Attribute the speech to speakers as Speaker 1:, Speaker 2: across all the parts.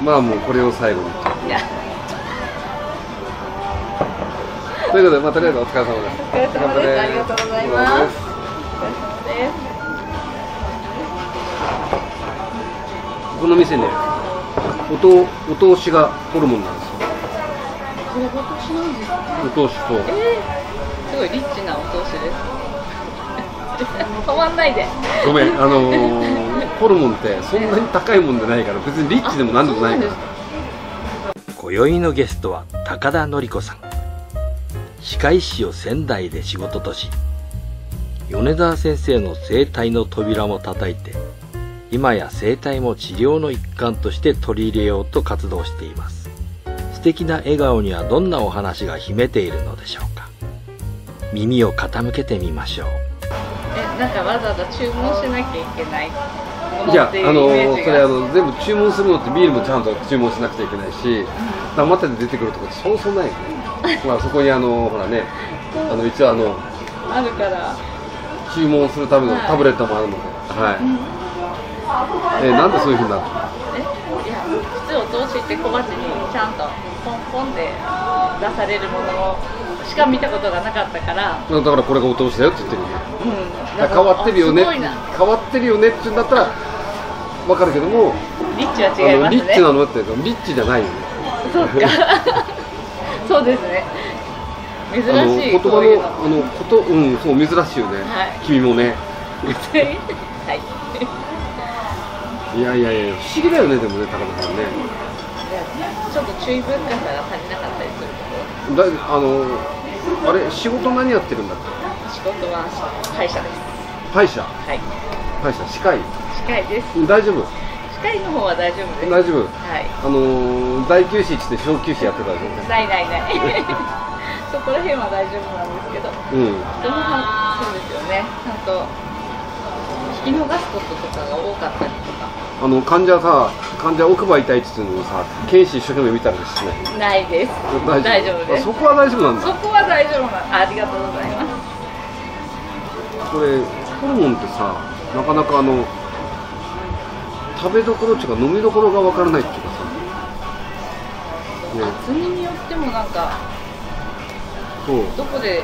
Speaker 1: まあもうこれを最後に。
Speaker 2: いや
Speaker 1: ということで、まあとりあえずお疲れ様です。
Speaker 2: お疲れ様です。ありがとうございます。お疲れ様です。
Speaker 1: この店ね、お通しがホルモンなんですよ。
Speaker 2: これお通しなんですか？
Speaker 1: お通しと。
Speaker 2: すごいリッチなお通しです。止まんないで。
Speaker 1: ごめん、ホルモンってそんなに高いもんじゃないから、別にリッチでもなんでもないから。
Speaker 3: 今宵のゲストは高田典子さん。歯科医師を仙台で仕事とし、米沢先生の整体の扉も叩いて、今や整体も治療の一環として取り入れようと活動しています。素敵な笑顔にはどんなお話が秘めているのでしょうか。耳を傾けてみましょう。
Speaker 2: なんかわざわざ注文しなきゃいけない
Speaker 1: いや、それ全部注文するのってビールもちゃんと注文しなくちゃいけないし、黙って出てくるとこってそうそうないよね。まあそこにほらね、一応
Speaker 2: あるから
Speaker 1: 注文するためのタブレットもあるので、はい。なんでそういうふうになるの？
Speaker 2: いや、普通お通しって小鉢にちゃんとポンポンで出されるものしか見たことがなかったから。
Speaker 1: だからこれがお通しだよって言ってるよね。変わってるよね。変わってるよねって言うんだったらわかるけども、
Speaker 2: リッチは違いますね。
Speaker 1: リッチなのってリッチじゃないよね。
Speaker 2: そうか。そうですね。珍しい。
Speaker 1: 言葉のそう珍しいよね。君もね。
Speaker 2: はい。
Speaker 1: いや不思議だよね、でもね、高田さんね。
Speaker 2: ちょっと注意深さが足りなかったりするところ。
Speaker 1: あれ、仕事何やってるんだっ
Speaker 2: け？仕事は歯医者です。
Speaker 1: 歯医者？
Speaker 2: はい。
Speaker 1: 歯医者、歯科医？
Speaker 2: 歯科医です。
Speaker 1: 大丈夫？
Speaker 2: 歯科医の方は大丈夫です。
Speaker 1: 大丈夫？
Speaker 2: はい。
Speaker 1: 大臼歯って小臼歯やってたでしょ？
Speaker 2: ない。そこら辺は大丈夫なんですけど。人の歯、そうですよね。ちゃんと聞き逃すこととかが多かったりとか。
Speaker 1: 患者奥歯痛いって言ってるのにさ、検視一生懸命見たりしない？
Speaker 2: ないです。大丈夫です。
Speaker 1: そこは大丈夫なんだ。
Speaker 2: そこは大丈夫なん。ありがとうございます。
Speaker 1: これホルモンってさ、なかなか食べどころっていうか飲みどころがわからないっていうかさ、
Speaker 2: 厚みによってもなんかどこで、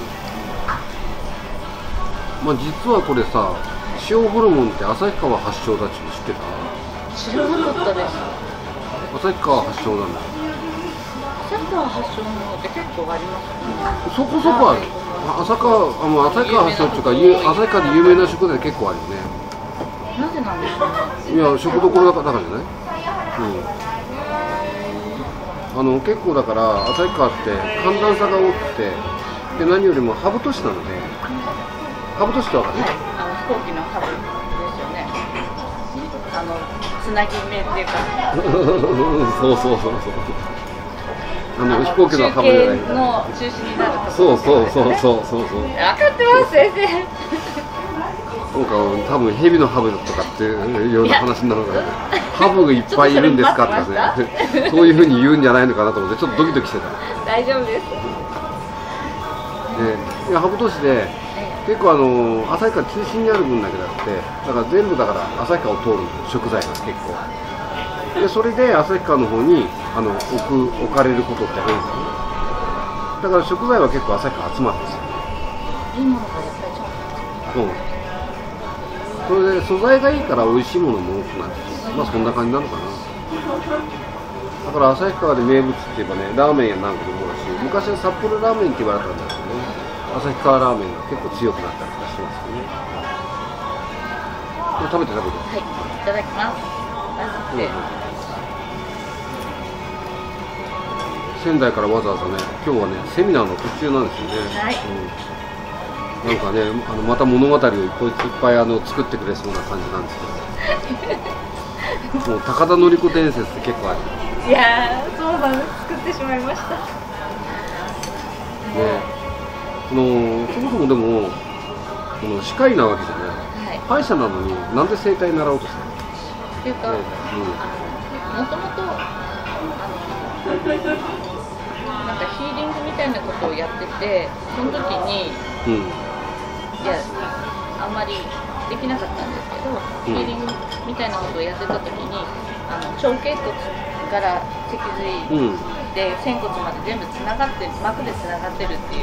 Speaker 1: まあ実はこれさ、塩ホルモンって旭川発祥だって知ってた？
Speaker 2: 知らなかったです。
Speaker 1: 旭川発祥なんだ。
Speaker 2: 旭川発祥のものって結構ありますね。
Speaker 1: そこそこある。旭川発祥っていうか、旭川で有名な食材結構あるよね。
Speaker 2: なぜなんですかね。
Speaker 1: いや、食どころだからじゃない？結構だから旭川って寒暖差が多くて、で何よりもハブ都市なので、ハブ都市ってわかる？
Speaker 2: 飛行機のハブですよね。つなぎ目っていうか。
Speaker 1: そう。飛行機のハブじゃない。
Speaker 2: の中心になるところ。
Speaker 1: そう。
Speaker 2: 分かってます、先生。
Speaker 1: なんか多分ヘビのハブとかっていうような話になるので、ハブがいっぱいいるんですかとかね、そういうふうに言うんじゃないのかなと思ってちょっとドキドキしてた。
Speaker 2: 大丈夫です。
Speaker 1: いやハブ都市で結構旭川中心にある分だけだって、だから全部だから旭川を通る食材が結構で、それで旭川の方に置かれることって多いんですよね。だから食材は結構旭川集まるんですよ。
Speaker 2: いいものがやっぱりちゃんと。
Speaker 1: それで素材がいいから美味しいものも多くなってきて、まあそんな感じなのかな。だから旭川で名物って言えばね、ラーメンやなんかでもだし、昔は札幌ラーメンって言われたんだけどね、旭川ラーメンが結構強くなったりとかしてますよね。食べて。はい、
Speaker 2: いただきます。
Speaker 1: 仙台からわざわざね、今日はねセミナーの途中なんですよね。
Speaker 2: はい。
Speaker 1: なんかね、また物語をいっぱい作ってくれそうな感じなんですけどもう高田典子伝説って結構ある。
Speaker 2: いやー、そうなんです。作ってしまいました
Speaker 1: ね。そもそもでも歯科医なわけじゃない、歯医者なのになんで整体習おうとしたの
Speaker 2: っていうか、もともとなんかヒーリングみたいなことをやってて、その時に、いやあんまりできなかったんですけど、ヒーリングみたいなことをやってた時に腸系統から脊髄で仙骨まで全部つながって膜でつながってるっていう、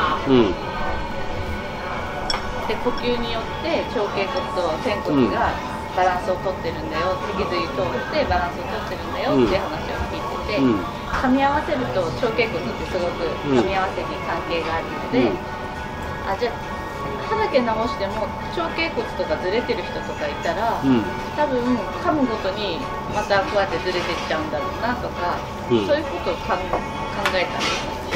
Speaker 2: で呼吸によって腸頸骨と仙骨がバランスをとってるんだよ、脊髄通ってバランスをとってるんだよっていう話を聞いてて、噛み合わせると腸頸骨ってすごく噛み合わせに関係があるので、あ、じゃあ歯だけ直しても腸頸骨とかずれてる人とかいたら、多分噛むごとにまたこうやってずれてっちゃうんだろうなとか、そういうことを考えたんです、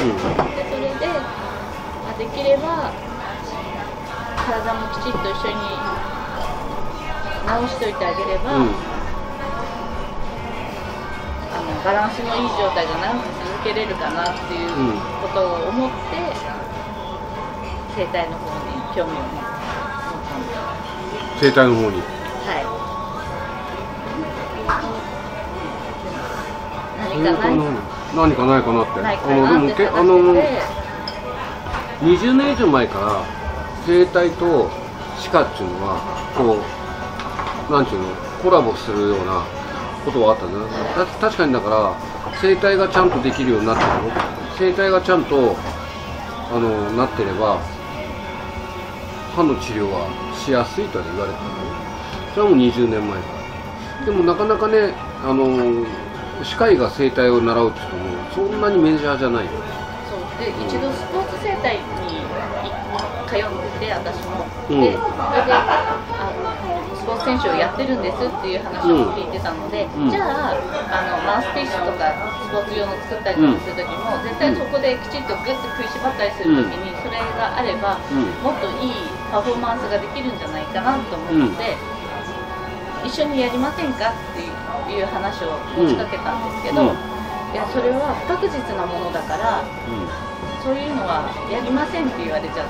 Speaker 2: でそれでできれば体もきちっと一緒に直しといてあげれば、バランスのいい状態が長く続けれるかなっていうことを思って、整体の方に興味を持ったんです。
Speaker 1: 整体の方に。はい。何かないかなって。20年以上前から整体と歯科っていうのはこうなんていうのコラボするようなことはあったんだよ。確かにだから整体がちゃんとできるようになってる。整体がちゃんとなってれば歯の治療はしやすいとは言われてたのね。それはもう20年前から。でもなかなかね歯科医が整体を習うって言ってもそんなにメジャーじゃないよ。
Speaker 2: そうで、一度スポーツ整体に通ってて私も、でそれでスポーツ選手をやってるんですっていう話を聞いてたので、じゃあマウスピースとかスポーツ用の作ったりとかする時も、絶対そこできちっとグッと食いしばったりする時にそれがあれば、もっといいパフォーマンスができるんじゃないかなと思って、一緒にやりませんかっていう話を持ちかけたんですけど、いやそれは不確実なものだから、そういうのはやりませんって言われちゃって。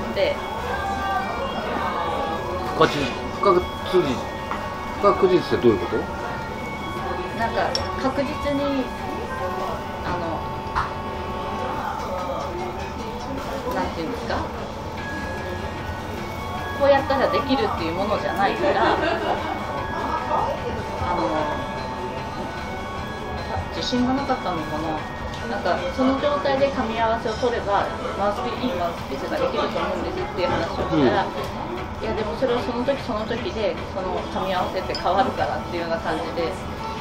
Speaker 1: 不確実ってどういうこと？
Speaker 2: なんか確実になんていうんですか、こうやったらできるっていうものじゃないから自信がなかったのかな。なんかその状態で噛み合わせを取ればいいマウスピースができると思うんですっていう話をしたら、いやでもそれはその時その時でその噛み合わせって変わるからっていうような感じで、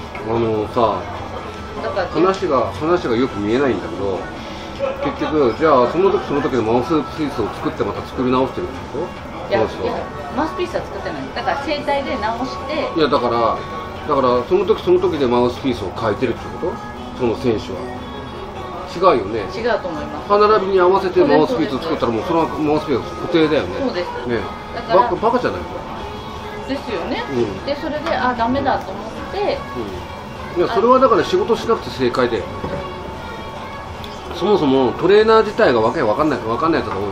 Speaker 2: だから話がよく見えないんだけど、結局じゃあその時その時のマウスピースを作ってまた作り直してるってこと？いやマウスピースは作ってない。だから整体で直して。
Speaker 1: いやだからその時その時でマウスピースを変えてるってこと？その選手は違うよね。
Speaker 2: 違うと思います。
Speaker 1: 歯並びに合わせてマウスピースを作ったらもうそのマウスピースは固定だよね。
Speaker 2: そうです
Speaker 1: ね。
Speaker 2: だから
Speaker 1: バカじゃない
Speaker 2: ですよね。でそれでダメだと思って、
Speaker 1: いやそれはだから仕事しなくて正解で、そもそもトレーナー自体がわかんないやつが多いから、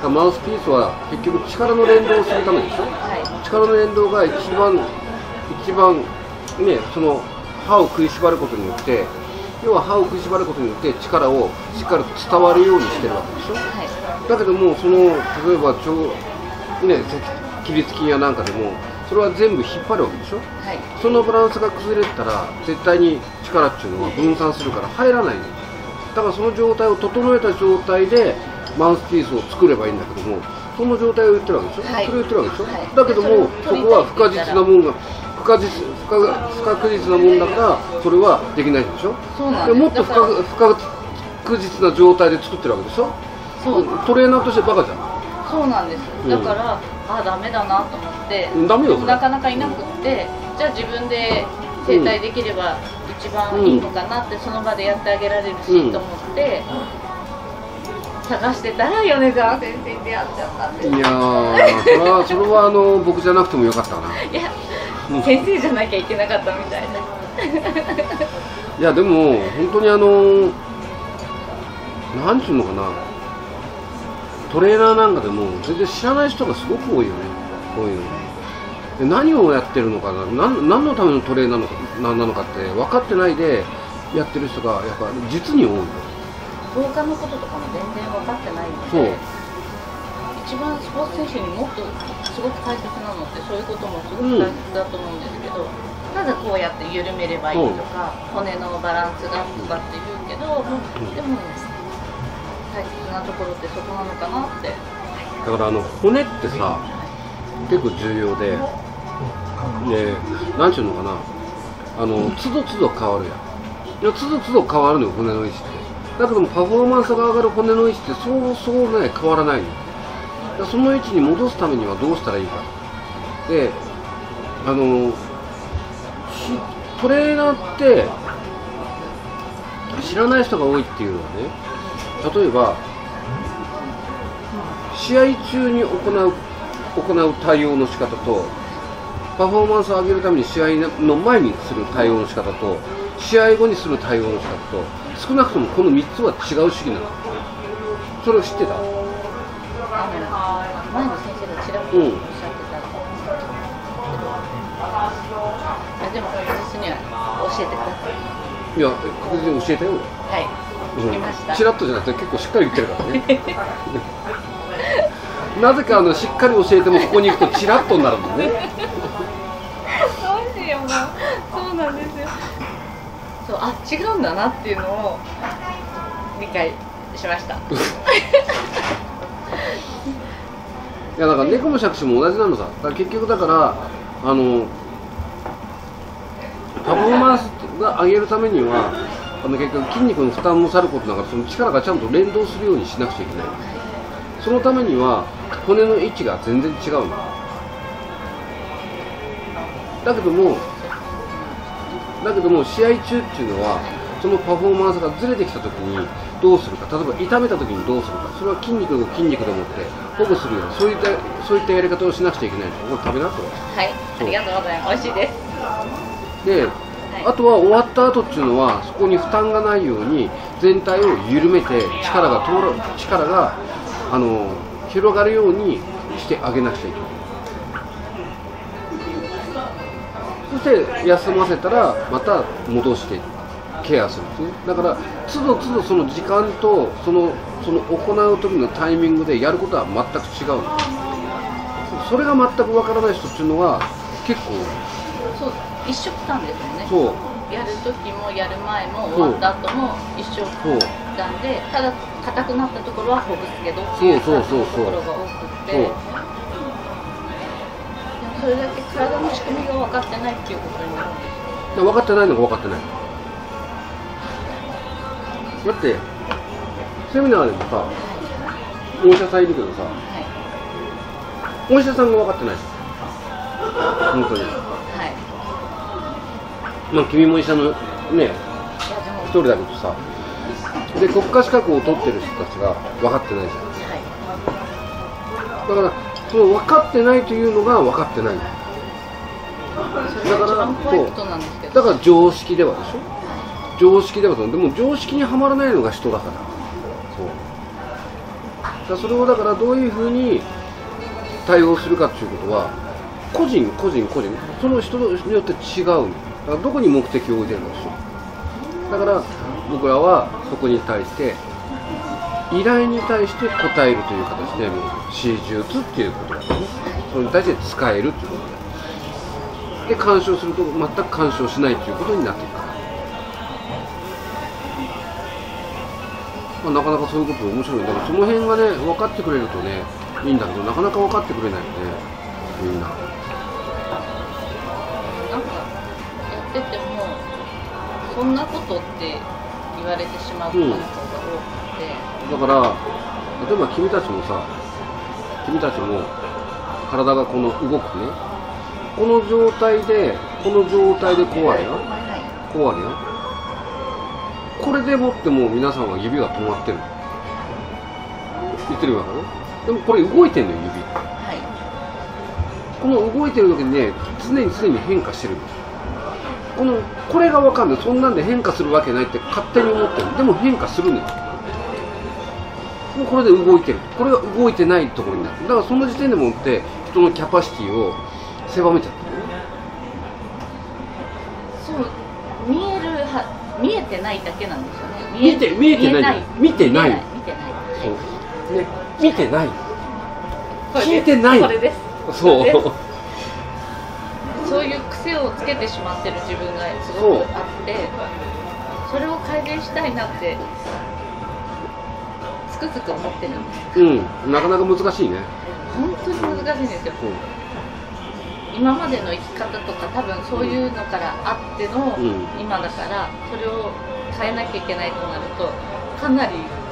Speaker 1: マウスピースは結局力の連動をするためでしょ。力の連動が一番ね、その歯を食いしばることによって、要は歯を食いしばることによって力をしっかり伝わるようにしてるわけでしょ。だけども例えば起立筋やなんかでもそれは全部引っ張るわけでしょ。そのバランスが崩れたら絶対に力っていうのは分散するから入らないの。だからその状態を整えた状態でマウスピースを作ればいいんだけども、その状態を言ってるわけでしょ。それを言ってるわけでしょ。だけどもそこは不確実なもんだからそれはできないでしょ。でもっと不確実な状態で作ってるわけでしょ。トレーナーとしてバカじゃん。
Speaker 2: そうなんです。だからダメだなと思って、
Speaker 1: ダメよ
Speaker 2: なかなかいなくって、じゃあ自分で整体できれば一番いいのかなって、その場でやってあげられるしと思って探してたら米沢先生に出会っちゃったんです。
Speaker 1: いやーそれは僕じゃなくてもよかったな。
Speaker 2: いや先生じゃなきゃいけなかったみたいな。
Speaker 1: いやでも本当になんていうのかな、トレーナーなんかでも全然知らない人がすごく多いよね。こういうので何をやってるのかな、何のためのトレーナーなのかって分かってないでやってる人がやっぱ実に多い。
Speaker 2: 老化のこととかも全然分かってないので、一番スポーツ選手にもっとすごく大切なのってそういうこともすごく大切だと思うんですけど、 ただこうやって緩めればいいとか、骨のバランスがとかって言うけど、でも大切なところってそこなのかなって。
Speaker 1: だから骨ってさ結構重要で、なんちゅうのかな、つどつど変わるやん。いや、つどつど変わるのよ、骨の位置って。だけどもパフォーマンスが上がる骨の位置ってそうね変わらないのよ。だからその位置に戻すためにはどうしたらいいかで、トレーナーって知らない人が多いっていうのはね、例えば試合中に行う対応の仕方と、パフォーマンスを上げるために試合の前にする対応の仕方と、試合後にする対応の仕方と、少なくともこの3つは違う主義なの。それを知ってた？
Speaker 2: 前の先生がちらっとおっしゃってた、でも私には教えてください。
Speaker 1: いや、確実に教えたよ。
Speaker 2: はい、聞きました。
Speaker 1: チラッとじゃなくて結構しっかり言ってるからね。なぜかしっかり教えてもここに行くとチラッとになるんだよね。
Speaker 2: どうしようもそうなんですよ。そう、あ、違うんだなっていうのを理解しました。い
Speaker 1: や、だから猫も杓子も同じなのさ。だから結局だからパフォーマンスが上げるためには結局筋肉の負担もさることながら、その力がちゃんと連動するようにしなくちゃいけない。そのためには骨の位置が全然違うの。だけども試合中っていうのはそのパフォーマンスがずれてきた時にどうするか、例えば痛めた時にどうするか、それは筋肉を筋肉でもって保護するような、そういったやり方をしなくちゃいけないの。これ食べな、これ。
Speaker 2: はい、ありがとうございます。美味しいです。
Speaker 1: で、あとは終わった後っていうのはそこに負担がないように全体を緩めて力が広がるようにしてあげなくちゃいけない。そして休ませたらまた戻してケアするんですね。だから都度都度その時間とその行う時のタイミングでやることは全く違うの。それが全くわからない人っていうのは結構
Speaker 2: そう、一緒くたんですよね。
Speaker 1: そう
Speaker 2: やる時もやる前も終わった後も一緒なんで、ただ硬くなったところはほぐすけどっていうところが多くて、それだけ体の仕組みが分かってないっていうことになるんですよ。
Speaker 1: 分かってないのが分かってない。だってセミナーでもさ、お医者さんいるけどさ、お医者さんが分かってないです。本当に。まあ君も医者のね、一人だけどさ、で国家資格を取ってる人たちが分かってないじゃん。だからその分かってないというのが分かってない。だから常識ではでしょ。常識ではでも常識にはまらないのが人だから。そう。だからそれをだからどういうふうに対応するかっていうことは個人その人によって違う。だからどこに目的を置いてるのでしょう。だから僕らはそこに対して依頼に対して答えるという形で施術っていうことですね。それに対して使えるということで干渉すると全く干渉しないということになっていくから、まあ、なかなかそういうこと面白い。だからその辺がね分かってくれるとねいいんだけど、なかなか分かってくれないよね、みんな。
Speaker 2: ててもそんなことって言われてしまうことが多くて、
Speaker 1: だから例えば君たちも体がこの動くね、この状態でこうあるよ、これでもってもう皆さんは指が止まってる言ってるわけね。でもこれ動いてんのよ、指。この動いてる時にね常に変化してる。これが分かんない。そんなんで変化するわけないって勝手に思ってる。でも変化するのよ。もうこれで動いてる。これが動いてないところになる。だからその時点でもって人のキャパシティを狭めちゃってる。
Speaker 2: そう、見えてないだけなんですよね。
Speaker 1: 見てない。見てない。そうね、見てない。聞いてない。
Speaker 2: それです。
Speaker 1: そう。
Speaker 2: そういう癖癖をつけてしまってる自分がすごくあって、それを改善したいなってつくづく思ってるんです。
Speaker 1: なかなか難しいね。
Speaker 2: 本当に難しいんですよ。今までの生き方とか多分そういうのからあっての今だから、それを変えなきゃいけないとなるとかなり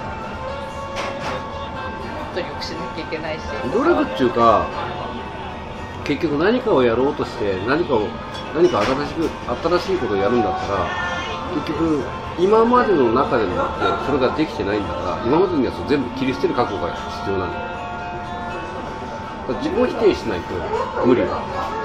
Speaker 2: 努力しなきゃいけないし、
Speaker 1: 努力っていうか結局何かをやろうとして何か新しいことをやるんだったら、結局今までの中でもあってそれができてないんだから、今までのやつを全部切り捨てる覚悟が必要なの。自己否定しないと無理だ。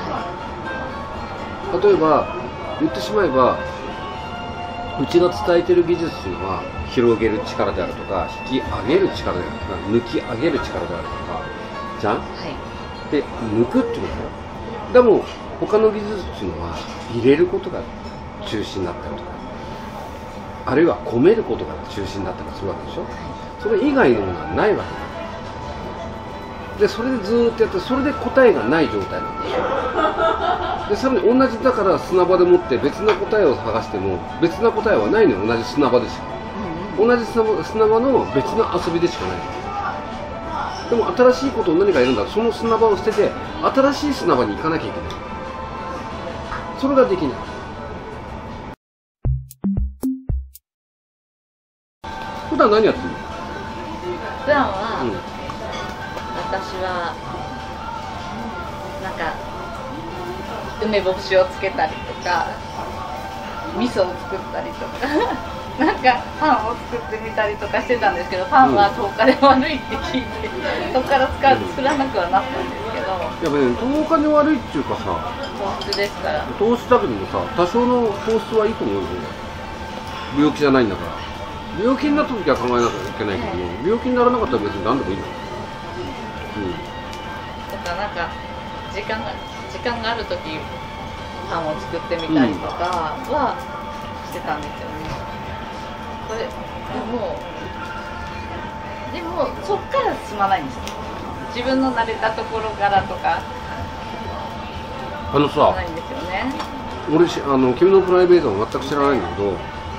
Speaker 1: 例えば言ってしまえば、うちが伝えてる技術っていうのは広げる力であるとか、引き上げる力であるとか、抜き上げる力であるとかじゃん、で抜くってことだ。でも他の技術っていうのは入れることが中心だったりとか、あるいは込めることが中心だったりするわけでしょ。それ以外のものはないわけで、それでずーっとやって、それで答えがない状態なんでしょ。でさらに同じだから、砂場でもって別な答えを探しても別な答えはないのよ。同じ砂場でしか、同じ砂場の別の遊びでしかない。でも新しいことを何かやるんだ、その砂場を捨てて新しい砂場に行かなきゃいけない。それができない。普段何やってるの？
Speaker 2: 普段は、私はなんか梅干しをつけたりとか、味噌を作ったりとかなんかパンを作ってみたりとかしてたんですけど、パンは糖化で悪いって聞いて、そこから作らなくはなったんですけど、
Speaker 1: やっぱね、糖化に悪いっていうかさ、
Speaker 2: 糖質ですから。
Speaker 1: 糖質だけどもさ、多少の糖質はいいと思うよ。病気じゃないんだから。病気になった時は考えなきゃいけないけども、病気にならなかったら別に何でもいいんだよ。
Speaker 2: だからなんか時間がある時パンを作ってみたりとかはしてたんですよね。これでもそっから進まないんですよ。自分の慣れたところからとか
Speaker 1: さ、
Speaker 2: ないんですよね。
Speaker 1: 俺君のプライベートは全く知らないんだけど、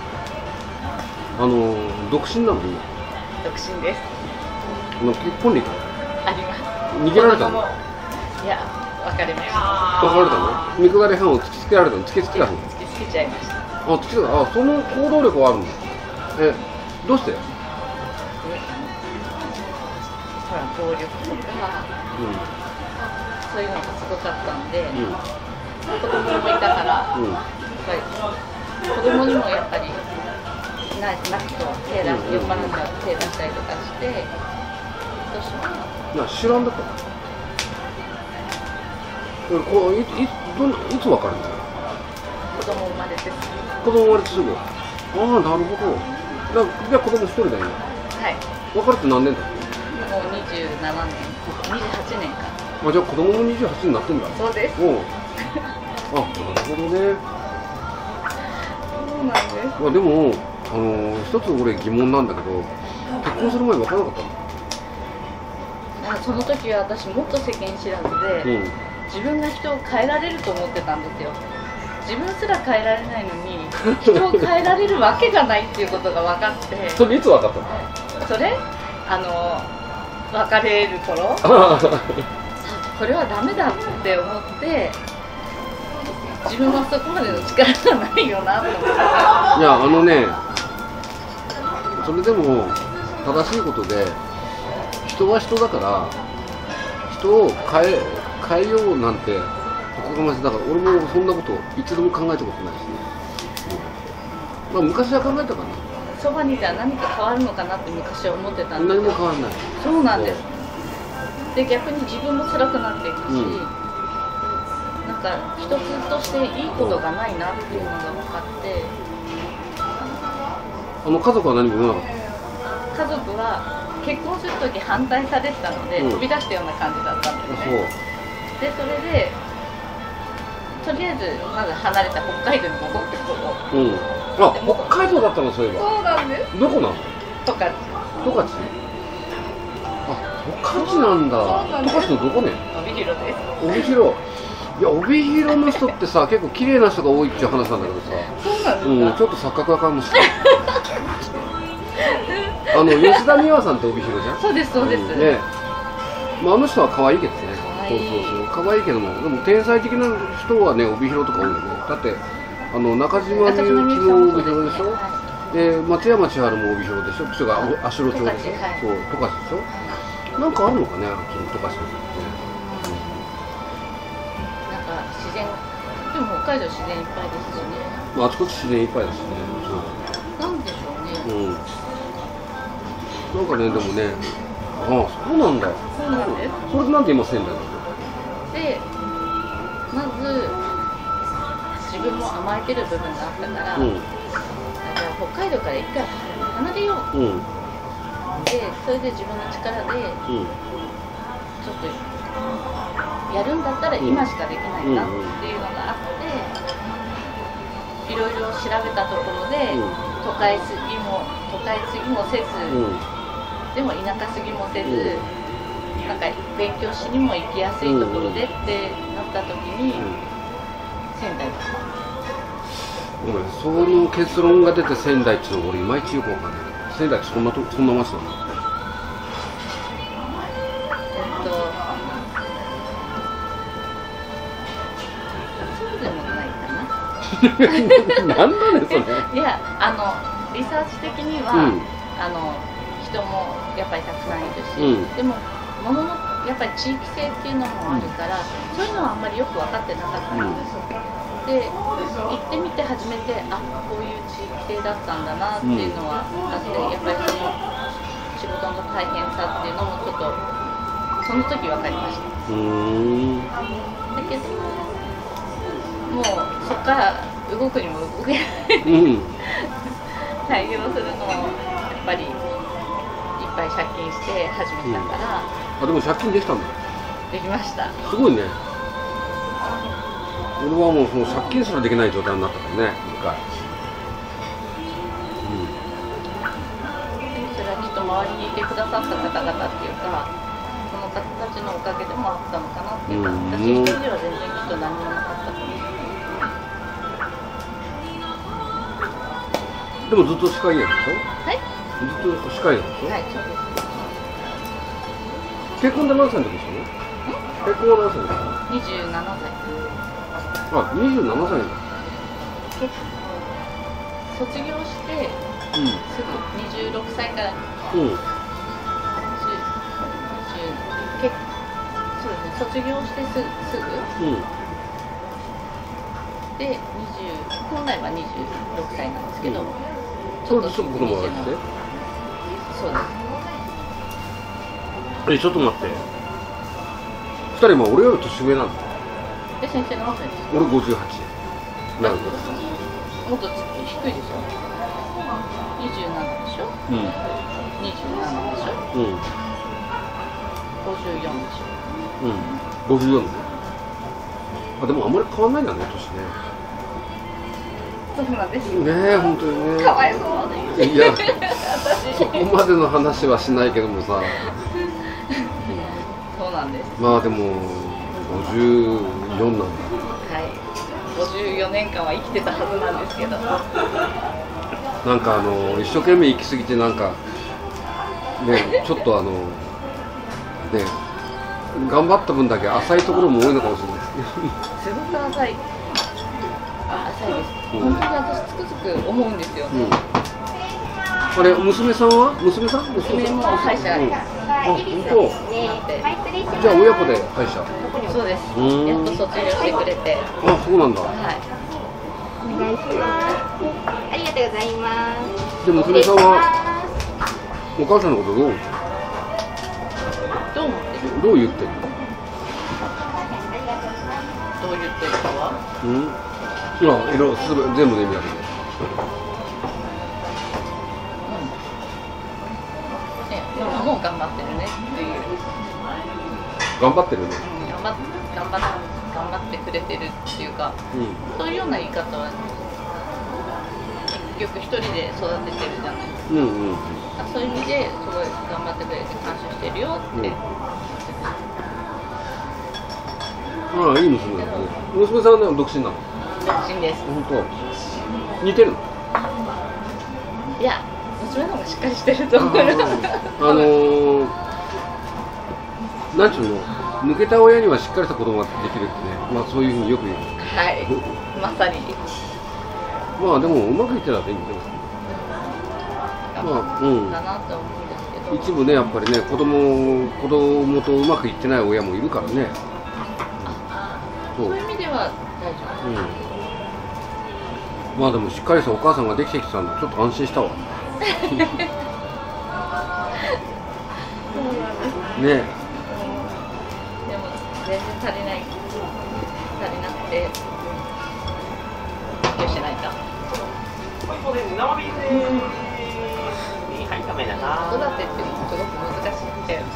Speaker 1: 独身なの今？
Speaker 2: 独身です。
Speaker 1: 結婚歴
Speaker 2: あります。
Speaker 1: 逃げられたの？
Speaker 2: いや、別れました。
Speaker 1: 別れたの？見下り班を突きつけられたの？突きつけたの？
Speaker 2: 突きつけちゃいました。
Speaker 1: 突きつけた。その行動力はあるんだ。どうして？
Speaker 2: ほら、暴力とか、そういうのがすごかったんで、子供もいたから、やっぱり子供にもやっぱりなくと手出して酔っ払ったら手出したりとかして、どうしようかな。
Speaker 1: 知らんだったの？いつ別れるの？
Speaker 2: 子供生まれてすぐ。
Speaker 1: 子供生まれてすぐ。なるほど。じゃあ子供一人だよね。
Speaker 2: はい。
Speaker 1: 別れて何年だっけ？
Speaker 2: もう27年、28年か。
Speaker 1: じゃあ子供も28になってんだ。
Speaker 2: そうです。
Speaker 1: なるほどね。
Speaker 2: そうなんです。
Speaker 1: でも一つ俺疑問なんだけど、結婚する前分からなかったの？
Speaker 2: その時は私もっと世間知らずで、自分が人を変えられると思ってたんですよ。自分すら変えられないのに人を変えられるわけがないっていうことが分かって。
Speaker 1: それいつ分かったの？
Speaker 2: それ別れる頃これはダメだって思って、自分はそこまでの力がないよなと思って。
Speaker 1: いやそれでも正しいことで、人は人だから人を変えようなんておこがましい。だから俺もそんなこと一度も考えたことないしね。昔は考えたかな。
Speaker 2: そばにいたら何か変わるのかなって昔は思ってたんですけど、
Speaker 1: 何も変わらない。
Speaker 2: そうなんです。で逆に自分も辛くなっていくし、なんか一つとしていいことがないなっていうのが分かって。
Speaker 1: 家族は何も言わなかった？
Speaker 2: 家族は結婚する時反対されてたので、飛び出したような感じだったんですね。でそれでとりあえずまず離れた北海道に戻ってこう。
Speaker 1: 北海道だったの？そういえば。
Speaker 2: そうなんです。
Speaker 1: どこなの？
Speaker 2: 十勝。
Speaker 1: 十勝？十勝なんだ。十勝のどこね？
Speaker 2: 帯広です。
Speaker 1: 帯広。 いや、帯広の人ってさ、結構綺麗な人が多いっていう話なんだけどさ、
Speaker 2: そうなんですか。
Speaker 1: ちょっと錯覚がかもしれない。吉田美和さんって帯広じゃん。
Speaker 2: そうですそうです。
Speaker 1: ね、まあ、あの人は可愛いけどね。
Speaker 2: 可愛い
Speaker 1: 可愛いけども、でも天才的な人はね、帯広とか多いよね。だって中島みゆきも帯広でしょ。で、松山千春も帯広でしょ。それが足呂町でしょ。そう、十勝でしょ。なんかあるのかね、十勝の人ってね。
Speaker 2: なんか自然、でも北海道自然いっぱいですよね。
Speaker 1: まあ、あちこち自然いっぱいだしね。
Speaker 2: なんでしょうね。
Speaker 1: なんかね、でもね、ああ、そうなんだ。
Speaker 2: そうなんです。
Speaker 1: それでなんで今仙台なの？
Speaker 2: で、まず自分も甘えてる部分があったから、じゃあ北海道から一回離れよう。で、それで自分の力で、ちょっとやるんだったら今しかできないなっていうのがあって、いろいろ調べたところで、都会すぎもせず、でも田舎すぎもせず、なんか勉強しにも行きやすいところでってなった時に、仙台だった。
Speaker 1: ごめん、その結論が出て仙台っていうのは俺いまいちよくわかんない。仙台ってそんな街なの？
Speaker 2: そうでもないかな。
Speaker 1: なんだねそれ。
Speaker 2: いや、リサーチ的には、人もやっぱりたくさんいるし、でも物のやっぱり地域性っていうのもあるから、そういうのはあんまりよく分かってなかったんですよ。で、行ってみて初めて、あ、こういう地域性だったんだなっていうのはあって、やっぱりその仕事の大変さっていうのもちょっとその時分かりました。だけどもうそこから動くにも動けない、対応するのをやっぱりいっぱい借金して始めたから、
Speaker 1: あ、でも借金できたんだ。
Speaker 2: できました。
Speaker 1: すごいね。俺はもうその借金すらできない状態になったからね、一回。
Speaker 2: それはきっと周りにいてくださった方々っていうか、その方たちのおかげでもあったのかなっていうか、私一人では全然きっと何もなかったと思う。
Speaker 1: でもずっと歯科医なんでしょ？
Speaker 2: はい。
Speaker 1: ずっと歯科医なんでしょ？
Speaker 2: はい、そうです。
Speaker 1: 結婚で何歳の時ですか？結婚は何歳ですか
Speaker 2: ？27歳。
Speaker 1: あ、27歳だ。
Speaker 2: 卒業して、すぐ26歳から、そうですね、卒業してすぐ、で、本来は26歳なんですけど、
Speaker 1: ちょっと子供が来て。
Speaker 2: そうです。
Speaker 1: ちょっと待って。2人も俺より年上なの？
Speaker 2: 先生何歳ですか？
Speaker 1: 俺58。なるほど。
Speaker 2: もっと低いでしょ。27でしょ。27でしょ。54でしょ。
Speaker 1: 54ね。あ、でもあんまり変わんないんだね、年ね。
Speaker 2: そうなんです。
Speaker 1: ねえ、本当にね。
Speaker 2: かわいそうで。
Speaker 1: いや、そこまでの話はしないけどもさ。
Speaker 2: そうなんです。
Speaker 1: まあでも54なんだ。
Speaker 2: はい。54年間は生きてたはずなんですけど。
Speaker 1: なんか一生懸命生きすぎてなんかね、ちょっとね、頑張った分だけ浅いところも多いのかもしれないですね。
Speaker 2: すごく浅い。浅いです。本当に私つくづく思うんですよ。
Speaker 1: あれ、娘さんは？娘さん？
Speaker 2: 娘も歯医者になって。
Speaker 1: あ、本当。じゃあ親子で歯医者。
Speaker 2: そうです。やっと卒業してくれて。
Speaker 1: あ、そうなんだ。
Speaker 2: はい。
Speaker 4: お願いします。ありがとうございます。
Speaker 1: で、娘さんはお母さんのことどう
Speaker 2: 思ってる？
Speaker 1: どう言ってるの？
Speaker 2: どう言ってるかは？
Speaker 1: いや、全部で意味あるね。
Speaker 2: ママも頑張ってるねっていう。
Speaker 1: 頑張ってるね。
Speaker 2: 頑張ってくれてるっていうか、そういうような言い方は結局一人で育ててるじゃないですか。そういう意味ですごい頑張ってくれて感謝してるよって。
Speaker 1: ああ、いい娘だね。娘さんは独身なの？
Speaker 2: 独身です。
Speaker 1: 本当。似てるの？
Speaker 2: いや、娘の方がしっかりしてると思う。
Speaker 1: なんちゅうの、抜けた親にはしっかりした子供ができるってね、まあそういうふうによく言う。
Speaker 2: はい、まさに。
Speaker 1: まあでもうまくいってたらいいんだよ。まあ、うん。
Speaker 2: だなと思うんですけど。
Speaker 1: 一部ね、やっぱりね、子供とうまくいってない親もいるからね。
Speaker 2: そういう意味では大丈夫。
Speaker 1: うん。まあでもしっかりしたお母さんができてきたんだ、ちょっと安心したわ。ね。
Speaker 2: でも全然足りなくて勉強してないか。子育てっていうのもすごく難しくて。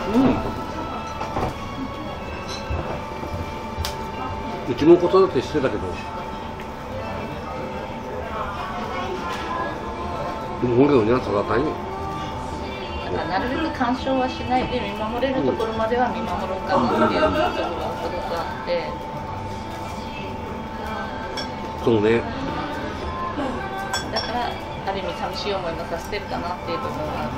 Speaker 1: うちも子育てしてたけど、でも俺のには育たんよ。
Speaker 2: だからなるべく干渉はしないで見守れるところまでは見守ろうかなっていうところがすごくあって。
Speaker 1: そうね。
Speaker 2: だからある意味寂しい思いもさせてるかなっていうところがある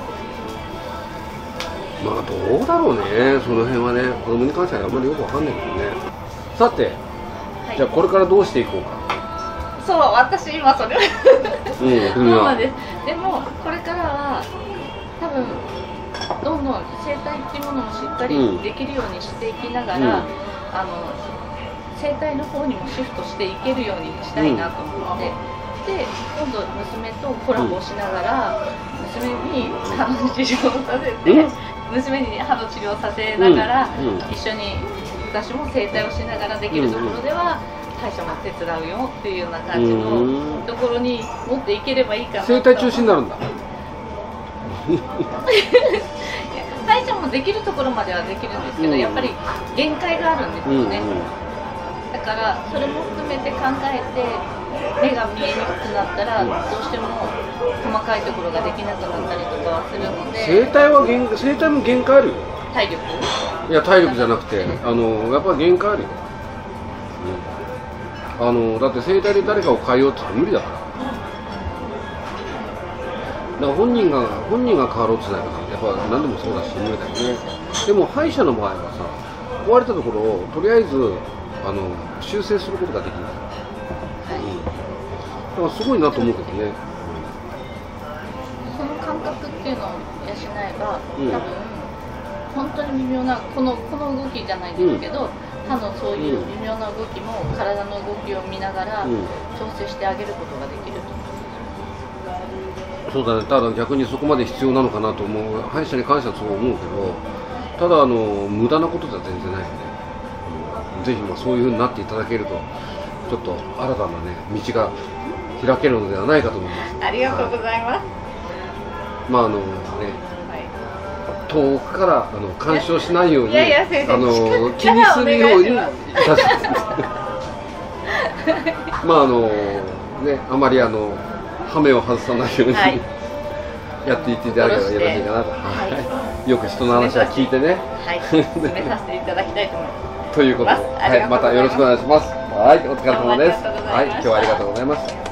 Speaker 2: んです。
Speaker 1: まあどうだろうね、その辺はね、子供に関してはあんまりよくわかんないけどね。さて、
Speaker 2: はい、
Speaker 1: じゃあこれからどうしていこうか。
Speaker 2: そう、私今それそうなんです。でもこれからは多分どんどん生態っていうものもしっかりできるようにしていきながら、生態の方にもシフトしていけるようにしたいなと思って、で今度娘とコラボしながら、娘に歯の治療をさせて、娘に歯の治療をさせながら、一緒に私も整体をしながらできるところでは歯医者も手伝うよっていうような感じのところに持っていければいいかなと。
Speaker 1: 整体中止になるんだ。
Speaker 2: 歯医者もできるところまではできるんですけど、やっぱり限界があるんですよね。だからそれも含めて考えて、目が見えにくくなったらどうしても細かいところができなくなったりとかはするので。
Speaker 1: 整体も限界あるよ。
Speaker 2: 体力？
Speaker 1: いや体力じゃなくて、やっぱり限界あるよ。だって整体で誰かを変えようって言ったら無理だから。だから本人が変わろうってないからやっぱ何でもそうだし無理だよね。でも歯医者の場合はさ、壊れたところをとりあえず修正することができる。だからすごいなと思うけどね。
Speaker 2: その感覚っていうのを養えば、多分本当に微妙なこの動きじゃないんですけど、歯のそういう微妙な動きも体の動きを見ながら調整してあげることができると。
Speaker 1: そうだね。ただ逆にそこまで必要なのかなと思う。歯医者に関してはそう思うけど、ただ無駄なことじゃ全然ないよね。ぜひそういう風になっていただけるとちょっと新たなね道が開けるのではないかと思います。
Speaker 2: ありがとうございます。
Speaker 1: まあ遠くから干渉しないように気にするようにまあね、あまりハメを外さないように、はい、やっていっていただければよろしいかなと、はい、よく人の話は聞いてね、
Speaker 2: はい、進めさせていただきたいと思います。
Speaker 1: ということで、はい、またよろしくお願いします。はい、お疲れ様です。はい、今日はありがとうございました。